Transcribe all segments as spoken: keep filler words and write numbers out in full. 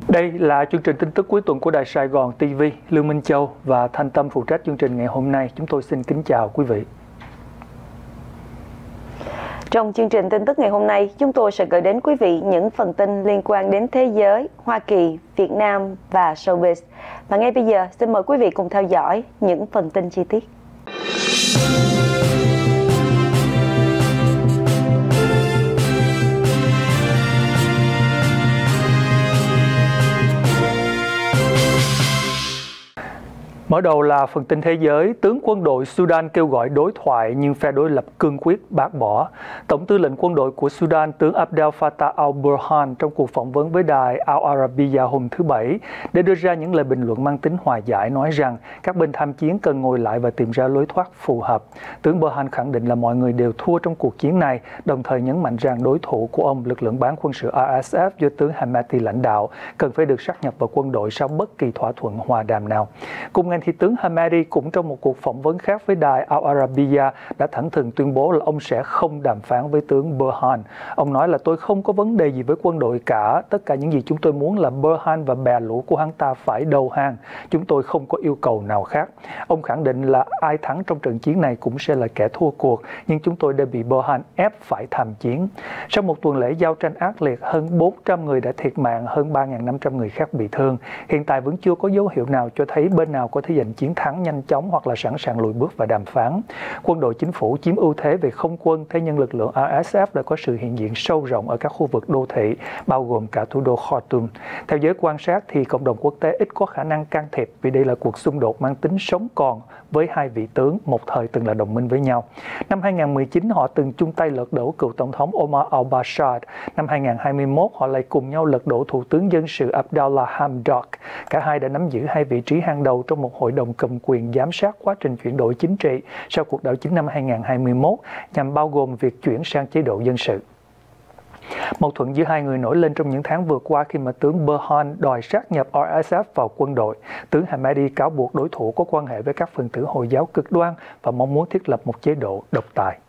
Đây là chương trình tin tức cuối tuần của Đài Sài Gòn ti vi. Lương Minh Châu và Thanh Tâm phụ trách chương trình ngày hôm nay. Chúng tôi xin kính chào quý vị. Trong chương trình tin tức ngày hôm nay, chúng tôi sẽ gửi đến quý vị những phần tin liên quan đến thế giới, Hoa Kỳ, Việt Nam và showbiz. Và ngay bây giờ, xin mời quý vị cùng theo dõi những phần tin chi tiết. Mở đầu là phần tin thế giới, tướng quân đội Sudan kêu gọi đối thoại nhưng phe đối lập cương quyết bác bỏ. Tổng tư lệnh quân đội của Sudan, tướng Abdel Fattah al-Burhan trong cuộc phỏng vấn với đài Al Arabiya hôm thứ Bảy để đưa ra những lời bình luận mang tính hòa giải, nói rằng các bên tham chiến cần ngồi lại và tìm ra lối thoát phù hợp. Tướng Burhan khẳng định là mọi người đều thua trong cuộc chiến này, đồng thời nhấn mạnh rằng đối thủ của ông, lực lượng bán quân sự R S F do tướng Hamati lãnh đạo, cần phải được sáp nhập vào quân đội sau bất kỳ thỏa thuận hòa đàm nào. Cùng ngày thì tướng Hamati cũng trong một cuộc phỏng vấn khác với đài Al Arabiya đã thẳng thừng tuyên bố là ông sẽ không đàm phán với tướng Burhan. Ông nói là tôi không có vấn đề gì với quân đội cả, tất cả những gì chúng tôi muốn là Burhan và bè lũ của hắn ta phải đầu hàng. Chúng tôi không có yêu cầu nào khác. Ông khẳng định là ai thắng trong trận chiến này cũng sẽ là kẻ thua cuộc, nhưng chúng tôi đã bị Burhan ép phải tham chiến. Sau một tuần lễ giao tranh ác liệt, hơn bốn trăm người đã thiệt mạng, hơn ba nghìn năm trăm người khác bị thương. Hiện tại vẫn chưa có dấu hiệu nào cho thấy bên nào có thể giành chiến thắng nhanh chóng hoặc là sẵn sàng lùi bước và đàm phán. Quân đội chính phủ chiếm ưu thế về không quân, thế nhưng lực lượng R S F đã có sự hiện diện sâu rộng ở các khu vực đô thị, bao gồm cả thủ đô Khartoum. Theo giới quan sát thì cộng đồng quốc tế ít có khả năng can thiệp vì đây là cuộc xung đột mang tính sống còn với hai vị tướng một thời từng là đồng minh với nhau. Năm hai nghìn không trăm mười chín họ từng chung tay lật đổ cựu tổng thống Omar al-Bashir. Năm hai nghìn không trăm hai mươi mốt họ lại cùng nhau lật đổ thủ tướng dân sự Abdallah Hamdok. Cả hai đã nắm giữ hai vị trí hàng đầu trong một hội đồng cầm quyền giám sát quá trình chuyển đổi chính trị sau cuộc đảo chính năm hai nghìn không trăm hai mươi mốt, nhằm bao gồm việc chuyển sang chế độ dân sự. Mâu thuẫn giữa hai người nổi lên trong những tháng vừa qua khi mà tướng Burhan đòi sát nhập R S F vào quân đội. Tướng Hamati cáo buộc đối thủ có quan hệ với các phần tử Hồi giáo cực đoan và mong muốn thiết lập một chế độ độc tài.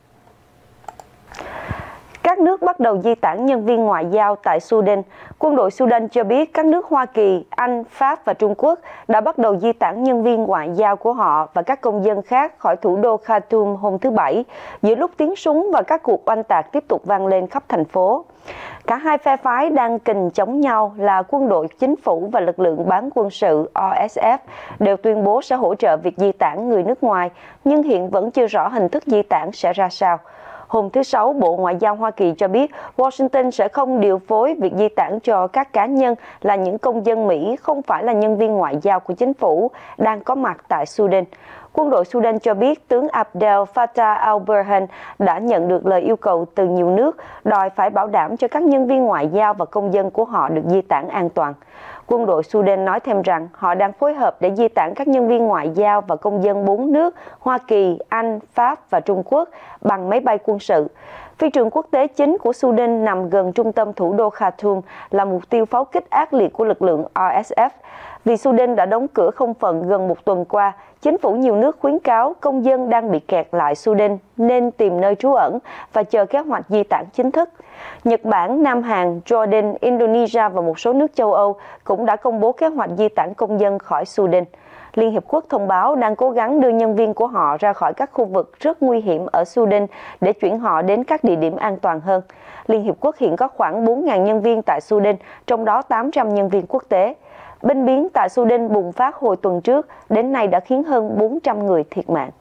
Các nước bắt đầu di tản nhân viên ngoại giao tại Sudan. Quân đội Sudan cho biết các nước Hoa Kỳ, Anh, Pháp và Trung Quốc đã bắt đầu di tản nhân viên ngoại giao của họ và các công dân khác khỏi thủ đô Khartoum hôm thứ Bảy, giữa lúc tiếng súng và các cuộc oanh tạc tiếp tục vang lên khắp thành phố. Cả hai phe phái đang kình chống nhau là quân đội chính phủ và lực lượng bán quân sự R S F đều tuyên bố sẽ hỗ trợ việc di tản người nước ngoài, nhưng hiện vẫn chưa rõ hình thức di tản sẽ ra sao. Hôm thứ Sáu, Bộ Ngoại giao Hoa Kỳ cho biết Washington sẽ không điều phối việc di tản cho các cá nhân là những công dân Mỹ, không phải là nhân viên ngoại giao của chính phủ, đang có mặt tại Sudan. Quân đội Sudan cho biết tướng Abdel Fattah al-Burhan đã nhận được lời yêu cầu từ nhiều nước đòi phải bảo đảm cho các nhân viên ngoại giao và công dân của họ được di tản an toàn. Quân đội Sudan nói thêm rằng họ đang phối hợp để di tản các nhân viên ngoại giao và công dân bốn nước Hoa Kỳ, Anh, Pháp và Trung Quốc bằng máy bay quân sự. Phi trường quốc tế chính của Sudan nằm gần trung tâm thủ đô Khartoum là mục tiêu pháo kích ác liệt của lực lượng R S F. Vì Sudan đã đóng cửa không phận gần một tuần qua, chính phủ nhiều nước khuyến cáo công dân đang bị kẹt lại Sudan nên tìm nơi trú ẩn và chờ kế hoạch di tản chính thức. Nhật Bản, Nam Hàn, Jordan, Indonesia và một số nước châu Âu cũng đã công bố kế hoạch di tản công dân khỏi Sudan. Liên Hiệp Quốc thông báo đang cố gắng đưa nhân viên của họ ra khỏi các khu vực rất nguy hiểm ở Sudan để chuyển họ đến các địa điểm an toàn hơn. Liên Hiệp Quốc hiện có khoảng bốn nghìn nhân viên tại Sudan, trong đó tám trăm nhân viên quốc tế. Binh biến tại Sudan bùng phát hồi tuần trước, đến nay đã khiến hơn bốn trăm người thiệt mạng.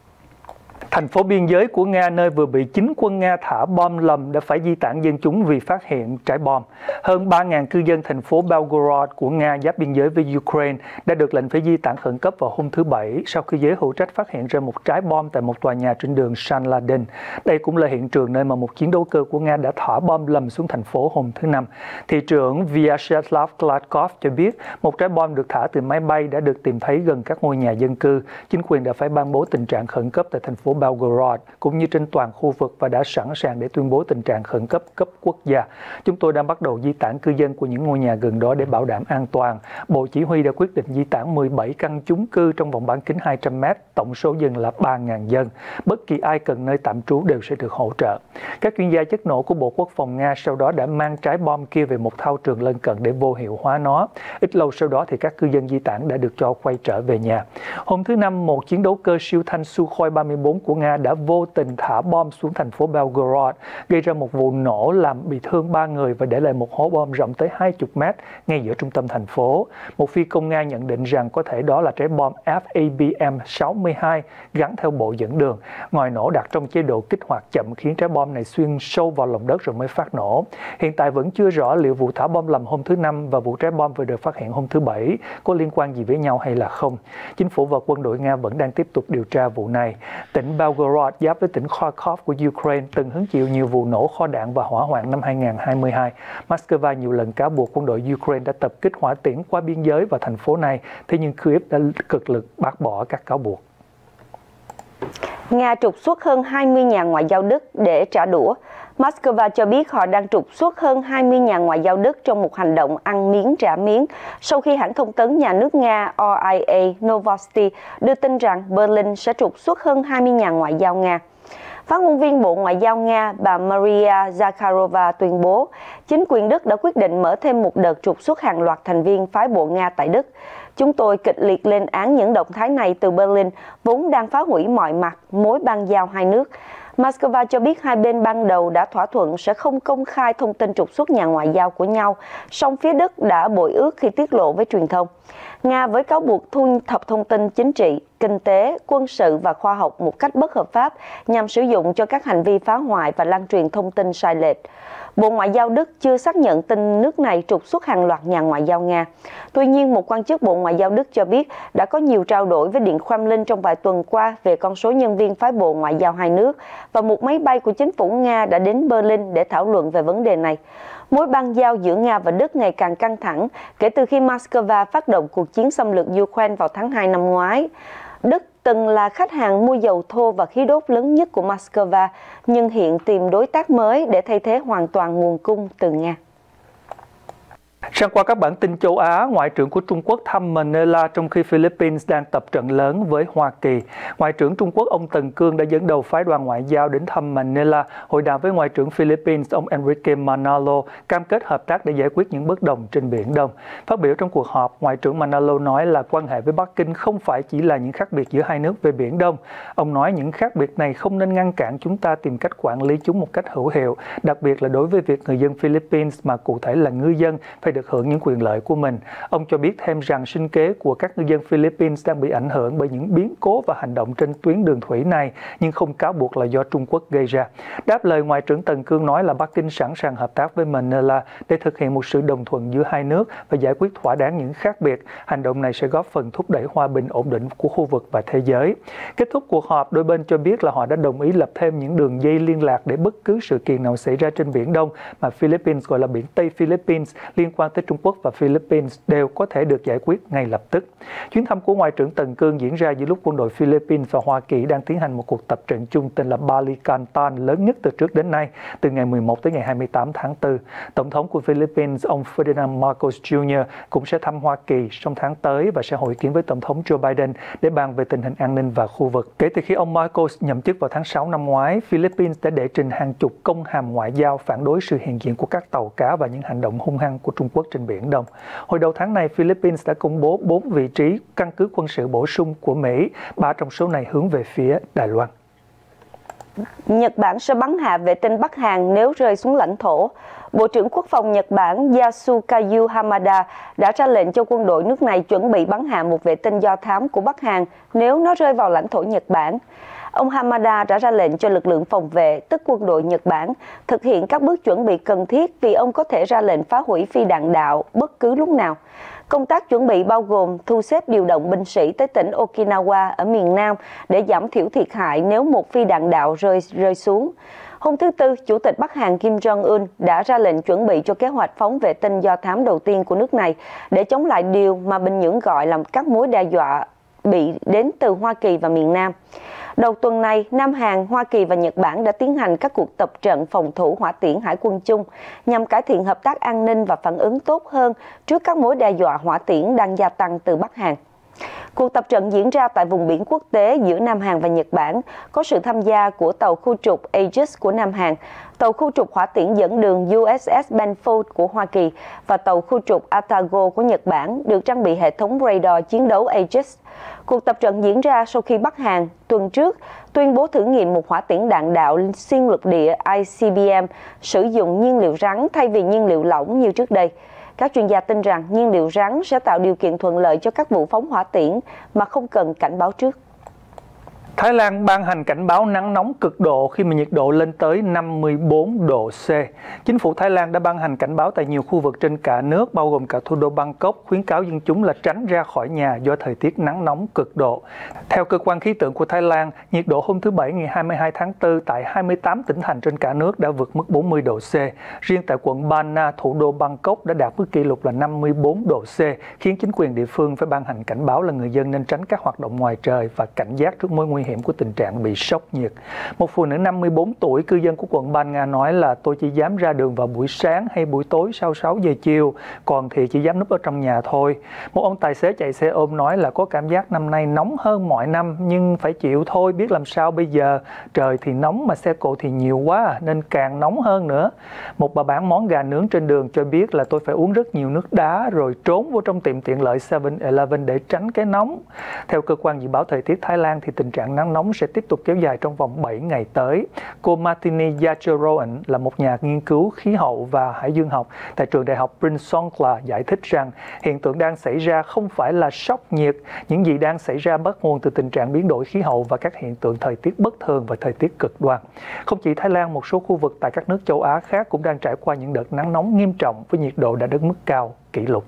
Thành phố biên giới của Nga nơi vừa bị chính quân Nga thả bom lầm đã phải di tản dân chúng vì phát hiện trái bom. Hơn ba nghìn cư dân thành phố Belgorod của Nga giáp biên giới với Ukraine đã được lệnh phải di tản khẩn cấp vào hôm thứ Bảy sau khi giới hữu trách phát hiện ra một trái bom tại một tòa nhà trên đường Sanladen. Đây cũng là hiện trường nơi mà một chiến đấu cơ của Nga đã thả bom lầm xuống thành phố hôm thứ Năm. Thị trưởng Vyacheslav Gladkov cho biết một trái bom được thả từ máy bay đã được tìm thấy gần các ngôi nhà dân cư. Chính quyền đã phải ban bố tình trạng khẩn cấp tại thành phố Belgorod cũng như trên toàn khu vực và đã sẵn sàng để tuyên bố tình trạng khẩn cấp cấp quốc gia. Chúng tôi đang bắt đầu di tản cư dân của những ngôi nhà gần đó để bảo đảm an toàn. Bộ Chỉ huy đã quyết định di tản mười bảy căn chung cư trong vòng bán kính hai trăm mét, tổng số dân là ba nghìn dân. Bất kỳ ai cần nơi tạm trú đều sẽ được hỗ trợ. Các chuyên gia chất nổ của Bộ Quốc phòng Nga sau đó đã mang trái bom kia về một thao trường lân cận để vô hiệu hóa nó. Ít lâu sau đó thì các cư dân di tản đã được cho quay trở về nhà. Hôm thứ Năm, một chiến đấu cơ siêu thanh Sukhoi ba mươi bốn của Nga đã vô tình thả bom xuống thành phố Belgorod, gây ra một vụ nổ làm bị thương ba người và để lại một hố bom rộng tới hai mươi mét ngay giữa trung tâm thành phố. Một phi công Nga nhận định rằng có thể đó là trái bom F A B M sáu mươi hai gắn theo bộ dẫn đường. Ngòi nổ đặt trong chế độ kích hoạt chậm khiến trái bom này xuyên sâu vào lòng đất rồi mới phát nổ. Hiện tại vẫn chưa rõ liệu vụ thả bom lầm hôm thứ Năm và vụ trái bom vừa được phát hiện hôm thứ Bảy có liên quan gì với nhau hay là không. Chính phủ và quân đội Nga vẫn đang tiếp tục điều tra vụ này. Tỉnh Belgorod giáp với tỉnh Kharkov của Ukraine từng hứng chịu nhiều vụ nổ kho đạn và hỏa hoạn năm hai nghìn không trăm hai mươi hai. Moscow nhiều lần cáo buộc quân đội Ukraine đã tập kích hỏa tiễn qua biên giới vào thành phố này, thế nhưng Kyiv đã cực lực bác bỏ các cáo buộc. Nga trục xuất hơn hai mươi nhà ngoại giao Đức để trả đũa. Moscow cho biết họ đang trục xuất hơn hai mươi nhà ngoại giao Đức trong một hành động ăn miếng trả miếng sau khi hãng thông tấn nhà nước Nga R I A Novosti đưa tin rằng Berlin sẽ trục xuất hơn hai mươi nhà ngoại giao Nga. Phát ngôn viên Bộ Ngoại giao Nga bà Maria Zakharova tuyên bố chính quyền Đức đã quyết định mở thêm một đợt trục xuất hàng loạt thành viên phái bộ Nga tại Đức. Chúng tôi kịch liệt lên án những động thái này từ Berlin, vốn đang phá hủy mọi mặt mối bang giao hai nước. Moscow cho biết hai bên ban đầu đã thỏa thuận sẽ không công khai thông tin trục xuất nhà ngoại giao của nhau, song phía Đức đã bội ước khi tiết lộ với truyền thông. Nga với cáo buộc thu thập thông tin chính trị, kinh tế, quân sự và khoa học một cách bất hợp pháp nhằm sử dụng cho các hành vi phá hoại và lan truyền thông tin sai lệch. Bộ Ngoại giao Đức chưa xác nhận tin nước này trục xuất hàng loạt nhà ngoại giao Nga. Tuy nhiên, một quan chức Bộ Ngoại giao Đức cho biết đã có nhiều trao đổi với Điện Kremlin trong vài tuần qua về con số nhân viên phái bộ ngoại giao hai nước và một máy bay của chính phủ Nga đã đến Berlin để thảo luận về vấn đề này. Mối bang giao giữa Nga và Đức ngày càng căng thẳng kể từ khi Moscow phát động cuộc chiến xâm lược Ukraine vào tháng hai năm ngoái. Đức từng là khách hàng mua dầu thô và khí đốt lớn nhất của Moscow, nhưng hiện tìm đối tác mới để thay thế hoàn toàn nguồn cung từ Nga. Sang qua các bản tin châu Á, Ngoại trưởng của Trung Quốc thăm Manila trong khi Philippines đang tập trận lớn với Hoa Kỳ. Ngoại trưởng Trung Quốc ông Tần Cương đã dẫn đầu phái đoàn ngoại giao đến thăm Manila, hội đàm với Ngoại trưởng Philippines ông Enrique Manalo, cam kết hợp tác để giải quyết những bất đồng trên Biển Đông. Phát biểu trong cuộc họp, Ngoại trưởng Manalo nói là quan hệ với Bắc Kinh không phải chỉ là những khác biệt giữa hai nước về Biển Đông. Ông nói những khác biệt này không nên ngăn cản chúng ta tìm cách quản lý chúng một cách hữu hiệu, đặc biệt là đối với việc người dân Philippines mà cụ thể là ngư dân phải được hưởng những quyền lợi của mình. Ông cho biết thêm rằng sinh kế của các ngư dân Philippines đang bị ảnh hưởng bởi những biến cố và hành động trên tuyến đường thủy này, nhưng không cáo buộc là do Trung Quốc gây ra. Đáp lời, Ngoại trưởng Tần Cương nói là Bắc Kinh sẵn sàng hợp tác với Manila để thực hiện một sự đồng thuận giữa hai nước và giải quyết thỏa đáng những khác biệt. Hành động này sẽ góp phần thúc đẩy hòa bình ổn định của khu vực và thế giới. Kết thúc cuộc họp, đôi bên cho biết là họ đã đồng ý lập thêm những đường dây liên lạc để bất cứ sự kiện nào xảy ra trên Biển Đông mà Philippines gọi là Biển Tây Philippines liên quan tới Trung Quốc và Philippines đều có thể được giải quyết ngay lập tức. Chuyến thăm của Ngoại trưởng Tần Cương diễn ra giữa lúc quân đội Philippines và Hoa Kỳ đang tiến hành một cuộc tập trận chung tên là Balikantan lớn nhất từ trước đến nay, từ ngày mười một tới ngày hai mươi tám tháng tư. Tổng thống của Philippines, ông Ferdinand Marcos Junior cũng sẽ thăm Hoa Kỳ trong tháng tới và sẽ hội kiến với Tổng thống Joe Biden để bàn về tình hình an ninh và khu vực. Kể từ khi ông Marcos nhậm chức vào tháng sáu năm ngoái, Philippines đã đệ trình hàng chục công hàm ngoại giao phản đối sự hiện diện của các tàu cá và những hành động hung hăng của Trung Quốc trên Biển Đông. Hồi đầu tháng này, Philippines đã công bố bốn vị trí căn cứ quân sự bổ sung của Mỹ, ba trong số này hướng về phía Đài Loan. Nhật Bản sẽ bắn hạ vệ tinh Bắc Hàn nếu rơi xuống lãnh thổ. Bộ trưởng Quốc phòng Nhật Bản Yasukazu Hamada đã ra lệnh cho quân đội nước này chuẩn bị bắn hạ một vệ tinh do thám của Bắc Hàn nếu nó rơi vào lãnh thổ Nhật Bản. Ông Hamada đã ra lệnh cho lực lượng phòng vệ, tức quân đội Nhật Bản, thực hiện các bước chuẩn bị cần thiết vì ông có thể ra lệnh phá hủy phi đạn đạo bất cứ lúc nào. Công tác chuẩn bị bao gồm thu xếp điều động binh sĩ tới tỉnh Okinawa ở miền Nam để giảm thiểu thiệt hại nếu một phi đạn đạo rơi rơi xuống. Hôm thứ Tư, Chủ tịch Bắc Hàn Kim Jong-un đã ra lệnh chuẩn bị cho kế hoạch phóng vệ tinh do thám đầu tiên của nước này để chống lại điều mà Bình Nhưỡng gọi là các mối đe dọa bị đến từ Hoa Kỳ và miền Nam. Đầu tuần này, Nam Hàn, Hoa Kỳ và Nhật Bản đã tiến hành các cuộc tập trận phòng thủ hỏa tiễn hải quân chung nhằm cải thiện hợp tác an ninh và phản ứng tốt hơn trước các mối đe dọa hỏa tiễn đang gia tăng từ Bắc Hàn. Cuộc tập trận diễn ra tại vùng biển quốc tế giữa Nam Hàn và Nhật Bản, có sự tham gia của tàu khu trục Aegis của Nam Hàn, tàu khu trục hỏa tiễn dẫn đường u ét ét Benfold của Hoa Kỳ và tàu khu trục Atago của Nhật Bản được trang bị hệ thống radar chiến đấu Aegis. Cuộc tập trận diễn ra sau khi Bắc Hàn tuần trước tuyên bố thử nghiệm một hỏa tiễn đạn đạo xuyên lục địa I C B M sử dụng nhiên liệu rắn thay vì nhiên liệu lỏng như trước đây. Các chuyên gia tin rằng nhiên liệu rắn sẽ tạo điều kiện thuận lợi cho các vụ phóng hỏa tiễn mà không cần cảnh báo trước. Thái Lan ban hành cảnh báo nắng nóng cực độ khi mà nhiệt độ lên tới năm mươi bốn độ C. Chính phủ Thái Lan đã ban hành cảnh báo tại nhiều khu vực trên cả nước, bao gồm cả thủ đô Bangkok, khuyến cáo dân chúng là tránh ra khỏi nhà do thời tiết nắng nóng cực độ. Theo cơ quan khí tượng của Thái Lan, nhiệt độ hôm thứ Bảy ngày hai mươi hai tháng tư tại hai mươi tám tỉnh thành trên cả nước đã vượt mức bốn mươi độ C. Riêng tại quận Ba Na, thủ đô Bangkok đã đạt mức kỷ lục là năm mươi bốn độ C, khiến chính quyền địa phương phải ban hành cảnh báo là người dân nên tránh các hoạt động ngoài trời và cảnh giác trước mối nguy hiểm của tình trạng bị sốc nhiệt. Một phụ nữ năm mươi bốn tuổi, cư dân của quận Ban Nga nói là tôi chỉ dám ra đường vào buổi sáng hay buổi tối sau sáu giờ chiều, còn thì chỉ dám núp ở trong nhà thôi. Một ông tài xế chạy xe ôm nói là có cảm giác năm nay nóng hơn mọi năm nhưng phải chịu thôi, biết làm sao bây giờ, trời thì nóng mà xe cộ thì nhiều quá nên càng nóng hơn nữa. Một bà bán món gà nướng trên đường cho biết là tôi phải uống rất nhiều nước đá rồi trốn vô trong tiệm tiện lợi seven eleven để tránh cái nóng. Theo cơ quan dự báo thời tiết Thái Lan thì tình trạng nắng nóng sẽ tiếp tục kéo dài trong vòng bảy ngày tới. Cô Martini Yacharoen là một nhà nghiên cứu khí hậu và hải dương học tại trường đại học Prince Songkhla giải thích rằng hiện tượng đang xảy ra không phải là sốc nhiệt, những gì đang xảy ra bắt nguồn từ tình trạng biến đổi khí hậu và các hiện tượng thời tiết bất thường và thời tiết cực đoan. Không chỉ Thái Lan, một số khu vực tại các nước châu Á khác cũng đang trải qua những đợt nắng nóng nghiêm trọng với nhiệt độ đã đến mức cao kỷ lục.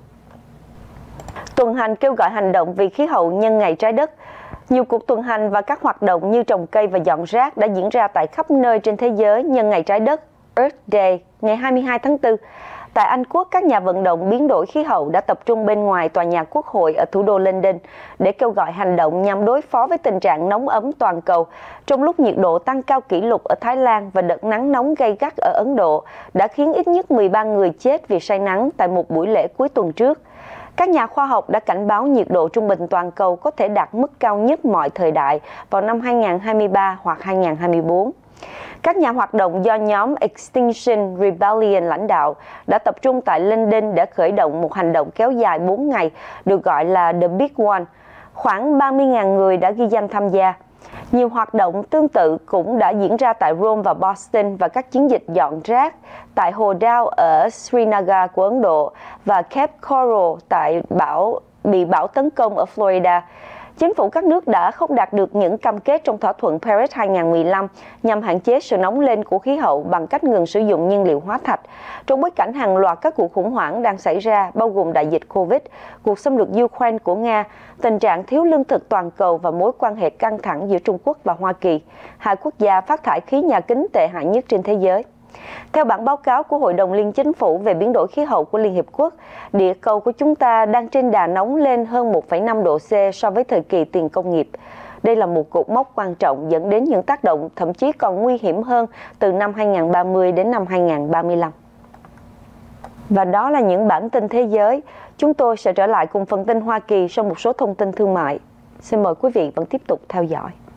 Tuần hành kêu gọi hành động vì khí hậu nhân ngày trái đất. Nhiều cuộc tuần hành và các hoạt động như trồng cây và dọn rác đã diễn ra tại khắp nơi trên thế giới nhân ngày trái đất Earth Day ngày hai mươi hai tháng tư. Tại Anh Quốc, các nhà vận động biến đổi khí hậu đã tập trung bên ngoài tòa nhà Quốc hội ở thủ đô London để kêu gọi hành động nhằm đối phó với tình trạng nóng ấm toàn cầu, trong lúc nhiệt độ tăng cao kỷ lục ở Thái Lan và đợt nắng nóng gay gắt ở Ấn Độ đã khiến ít nhất mười ba người chết vì say nắng tại một buổi lễ cuối tuần trước. Các nhà khoa học đã cảnh báo nhiệt độ trung bình toàn cầu có thể đạt mức cao nhất mọi thời đại vào năm hai nghìn không trăm hai mươi ba hoặc hai nghìn không trăm hai mươi bốn. Các nhà hoạt động do nhóm Extinction Rebellion lãnh đạo đã tập trung tại London để khởi động một hành động kéo dài bốn ngày được gọi là The Big One. Khoảng ba mươi nghìn người đã ghi danh tham gia. Nhiều hoạt động tương tự cũng đã diễn ra tại Rome và Boston và các chiến dịch dọn rác tại Hồ Dao ở Srinagar của Ấn Độ và Cape Coral tại bão bị bão tấn công ở Florida. Chính phủ các nước đã không đạt được những cam kết trong thỏa thuận Paris hai nghìn không trăm mười lăm nhằm hạn chế sự nóng lên của khí hậu bằng cách ngừng sử dụng nhiên liệu hóa thạch. Trong bối cảnh hàng loạt các cuộc khủng hoảng đang xảy ra, bao gồm đại dịch Covid, cuộc xâm lược Ukraine của Nga, tình trạng thiếu lương thực toàn cầu và mối quan hệ căng thẳng giữa Trung Quốc và Hoa Kỳ, hai quốc gia phát thải khí nhà kính tệ hại nhất trên thế giới. Theo bản báo cáo của Hội đồng Liên Chính phủ về biến đổi khí hậu của Liên Hiệp Quốc, địa cầu của chúng ta đang trên đà nóng lên hơn một phẩy năm độ C so với thời kỳ tiền công nghiệp. Đây là một cột mốc quan trọng dẫn đến những tác động thậm chí còn nguy hiểm hơn từ năm hai nghìn không trăm ba mươi đến năm hai nghìn không trăm ba mươi lăm. Và đó là những bản tin thế giới. Chúng tôi sẽ trở lại cùng phần tin Hoa Kỳ sau một số thông tin thương mại. Xin mời quý vị vẫn tiếp tục theo dõi.